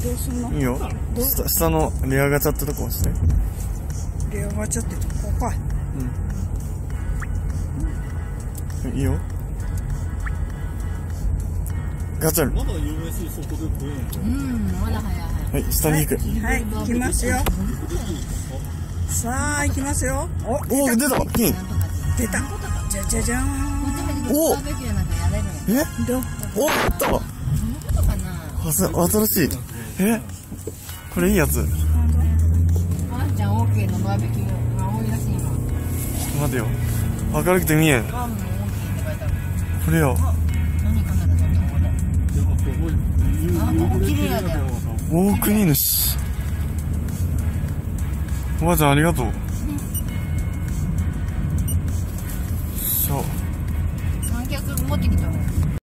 どうすんの？ いいよ。下のレアガチャってとこ押して。 レアガチャってとこかい。 いいよ。ガチャ。 まだ USC そこで食えんの？ まだ早い。 はい、下に行く。 はい、行きますよ。さあ、行きますよ。 お、出た金。 出た。じゃじゃじゃーん。 お、 バーベキューなんかやれるの？ どう？ お、あった。 そのことかな。 新しい。これいいやつ。 ワンちゃん OK のバーベキューが多いらしい今。 待てよ。明るくて見えん。 ワンも OK って書いてある。 これよ。 何カメラ撮ったのこれ。ここ綺麗やで。 大国主。おばあちゃんありがとう。 三脚持ってきたの。